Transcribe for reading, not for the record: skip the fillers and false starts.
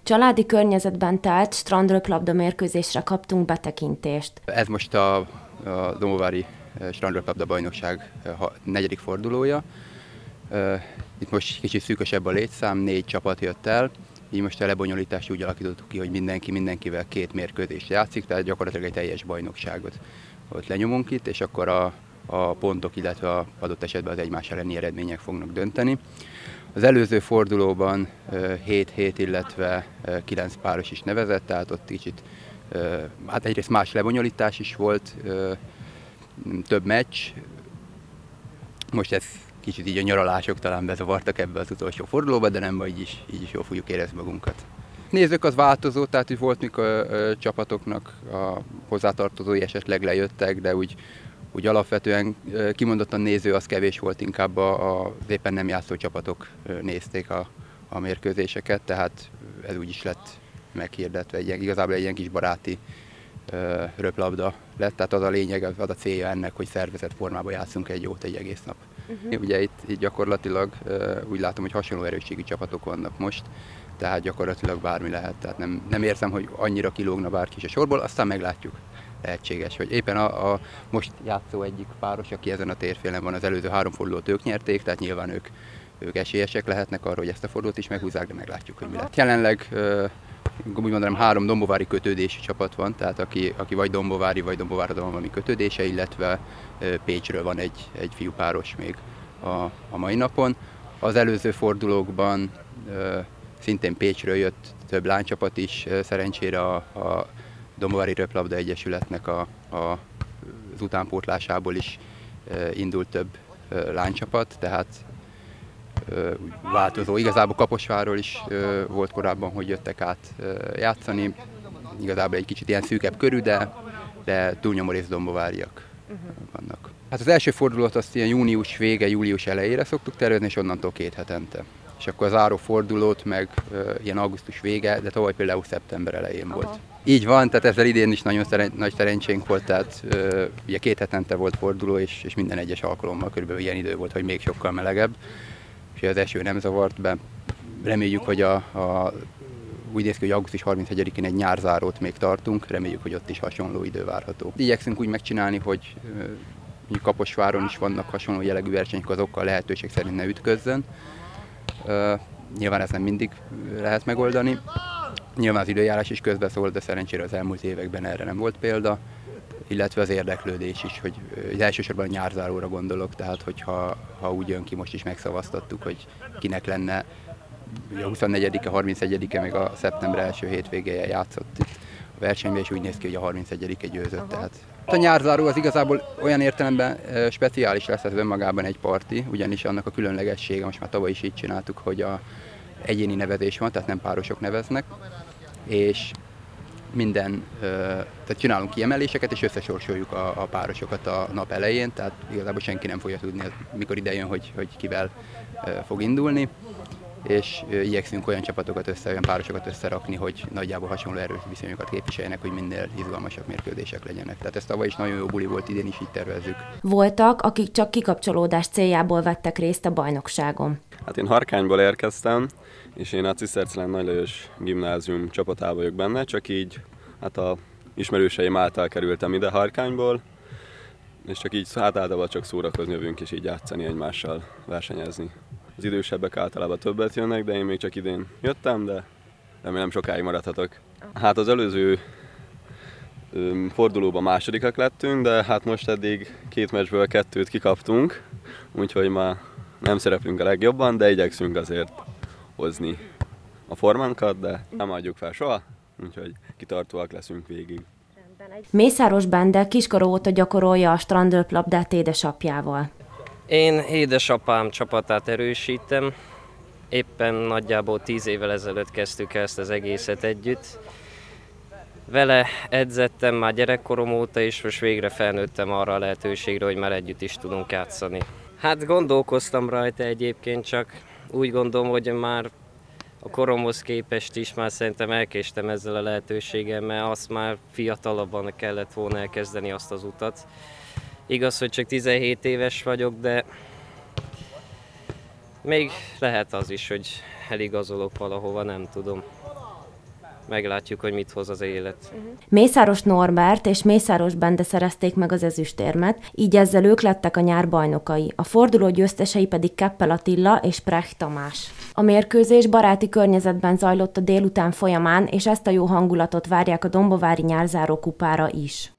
Családi környezetben telt strandröplabda mérkőzésre kaptunk betekintést. Ez most a Dombovári strandröplabda bajnokság 4. fordulója. Itt most kicsit szűkösebb a létszám, 4 csapat jött el. Így most a lebonyolítást úgy alakítottuk ki, hogy mindenki mindenkivel 2 mérkőzést játszik, tehát gyakorlatilag egy teljes bajnokságot ott lenyomunk itt, és akkor a pontok, illetve a adott esetben az egymás elleni eredmények fognak dönteni. Az előző fordulóban 7-7, illetve 9 páros is nevezett, tehát ott kicsit hát egyrészt más lebonyolítás is volt, több meccs. Most ez kicsit így a nyaralások talán bezavartak ebbe az utolsó fordulóba, de nem baj, így is jól fogjuk érezni magunkat. Nézők az változó, tehát hogy volt, mikor csapatoknak a hozzátartozói esetleg lejöttek, de úgy alapvetően kimondottan néző az kevés volt, inkább az éppen nem játszó csapatok nézték a mérkőzéseket, tehát ez úgy is lett meghirdetve, igazából egy ilyen kis baráti röplabda lett, tehát az a lényeg, az a célja ennek, hogy szervezett formában játszunk egy jót egy egész nap. Ugye itt gyakorlatilag úgy látom, hogy hasonló erősségű csapatok vannak most, tehát gyakorlatilag bármi lehet, tehát nem érzem, hogy annyira kilógna bárki is a sorból, aztán meglátjuk. Lehetséges, hogy éppen a most játszó egyik páros, aki ezen a térfélen van, az előző 3 fordulót ők nyerték, tehát nyilván ők esélyesek lehetnek arra, hogy ezt a fordulót is meghúzzák, de meglátjuk, hogy mi lehet. Jelenleg úgy mondanám 3 dombovári kötődési csapat van, tehát aki vagy dombovári, vagy Dombováradon van valami kötődése, illetve Pécsről van egy fiúpáros még a mai napon. Az előző fordulókban szintén Pécsről jött több lánycsapat is, szerencsére a Dombovári Röplabda Egyesületnek az utánpótlásából is indult több lánycsapat, tehát változó. Igazából Kaposvárról is volt korábban, hogy jöttek át játszani. Igazából egy kicsit ilyen szűkebb körű, de túlnyomó rész dombováriak vannak. Hát az első fordulót azt ilyen június vége, július elejére szoktuk tervezni, és onnantól 2 hetente. És akkor a záró fordulót meg ilyen augusztus vége, de tavaly például szeptember elején volt. Így van, tehát ezzel idén is nagyon nagy szerencsénk volt, tehát ugye 2 hetente volt forduló, és minden egyes alkalommal körülbelül ilyen idő volt, hogy még sokkal melegebb. És az eső nem zavart be. Reméljük, hogy úgy néz ki, hogy augusztus 31-én egy nyárzárót még tartunk, reméljük, hogy ott is hasonló idő várható. Igyekszünk úgy megcsinálni, hogy Kaposváron is vannak hasonló jellegű versenyek, azokkal lehetőség szerint ne ütközzön. Nyilván ezt nem mindig lehet megoldani. Nyilván az időjárás is közbeszól, de szerencsére az elmúlt években erre nem volt példa, illetve az érdeklődés is, hogy elsősorban a nyárzáróra gondolok, tehát hogyha úgy jön ki, most is megszavaztattuk, hogy kinek lenne a 24-e, 31-e, meg a szeptember első hétvégéje játszott itt a versenyben, és úgy néz ki, hogy a 31-e győzött. Tehát a nyárzáró az igazából olyan értelemben speciális lesz, ez önmagában egy parti, ugyanis annak a különlegessége, most már tavaly is így csináltuk, hogy egyéni nevezés van, tehát nem párosok neveznek, és tehát csinálunk kiemeléseket, és összesorsoljuk a párosokat a nap elején, tehát igazából senki nem fogja tudni, mikor idejön, hogy kivel fog indulni, és igyekszünk olyan csapatokat olyan párosokat összerakni, hogy nagyjából hasonló erőviszonyokat képviseljenek, hogy minél izgalmasabb mérkőzések legyenek. Tehát ez tavaly is nagyon jó buli volt, idén is így tervezzük. Voltak, akik csak kikapcsolódás céljából vettek részt a bajnokságon. Hát én Harkányból érkeztem, és én a Cisztercilen Nagy Lajos Gimnázium csapatában vagyok benne, csak így hát a ismerőseim által kerültem ide Harkányból, és csak így hát általában csak szórakozni jövünk, és így játszani egymással, versenyezni. Az idősebbek általában többet jönnek, de én még csak idén jöttem, de remélem sokáig maradhatok. Hát az előző fordulóban másodikak lettünk, de hát most eddig 2 meccsből 2-t kikaptunk, úgyhogy már nem szereplünk a legjobban, de igyekszünk azért hozni a formánkat, de nem adjuk fel soha, úgyhogy kitartóak leszünk végig. Mészáros Bende kiskora óta gyakorolja a strandröplabdát édesapjával. Én édesapám csapatát erősítem. Éppen nagyjából 10 évvel ezelőtt kezdtük ezt az egészet együtt. Vele edzettem már gyerekkorom óta, és most végre felnőttem arra a lehetőségre, hogy már együtt is tudunk játszani. Hát gondolkoztam rajta egyébként, csak úgy gondolom, hogy már a koromhoz képest is már szerintem elkéstem ezzel a lehetőséggel, mert azt már fiatalabban kellett volna elkezdeni azt az utat. Igaz, hogy csak 17 éves vagyok, de még lehet az is, hogy eligazolok valahova, nem tudom. meglátjuk, hogy mit hoz az élet. Mészáros Norbert és Mészáros Bende szerezték meg az ezüstérmet, így ezzel ők lettek a nyár bajnokai, a forduló győztesei pedig Keppel Attila és Precht Tamás. A mérkőzés baráti környezetben zajlott a délután folyamán, és ezt a jó hangulatot várják a dombovári nyárzáró kupára is.